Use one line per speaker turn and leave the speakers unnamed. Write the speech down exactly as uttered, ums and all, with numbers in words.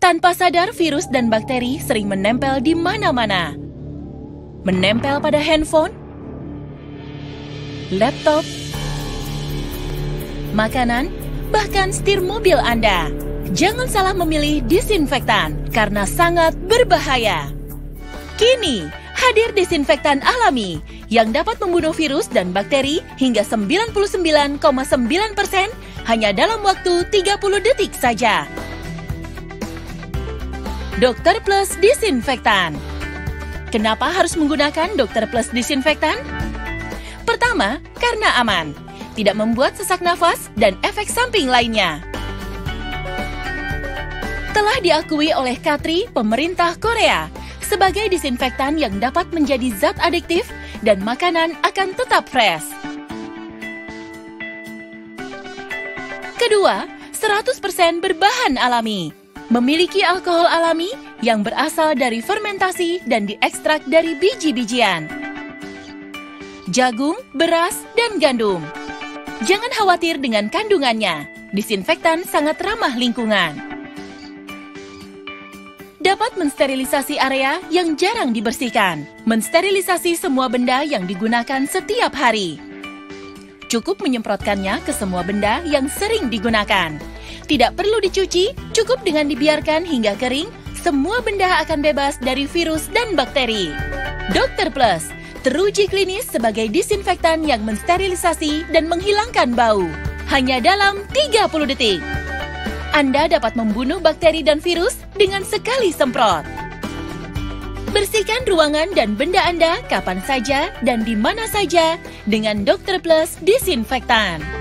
Tanpa sadar, virus dan bakteri sering menempel di mana-mana. Menempel pada handphone, laptop, makanan, bahkan setir mobil Anda. Jangan salah memilih disinfektan karena sangat berbahaya. Kini, hadir disinfektan alami yang dapat membunuh virus dan bakteri hingga sembilan puluh sembilan koma sembilan persen hanya dalam waktu tiga puluh detik saja. Dokter Plus Disinfektan. Kenapa harus menggunakan Dokter Plus Disinfektan? Pertama, karena aman, tidak membuat sesak nafas dan efek samping lainnya. Telah diakui oleh KATRI, pemerintah Korea, sebagai disinfektan yang dapat menjadi zat adiktif dan makanan akan tetap fresh. Kedua, seratus persen berbahan alami. Memiliki alkohol alami yang berasal dari fermentasi dan diekstrak dari biji-bijian, jagung, beras, dan gandum. Jangan khawatir dengan kandungannya. Disinfektan sangat ramah lingkungan. Dapat mensterilisasi area yang jarang dibersihkan. Mensterilisasi semua benda yang digunakan setiap hari. Cukup menyemprotkannya ke semua benda yang sering digunakan. Tidak perlu dicuci, cukup dengan dibiarkan hingga kering, semua benda akan bebas dari virus dan bakteri. Dokter Plus teruji klinis sebagai disinfektan yang mensterilisasi dan menghilangkan bau. Hanya dalam tiga puluh detik. Anda dapat membunuh bakteri dan virus dengan sekali semprot. Bersihkan ruangan dan benda Anda kapan saja dan di mana saja dengan Dokter Plus Disinfektan.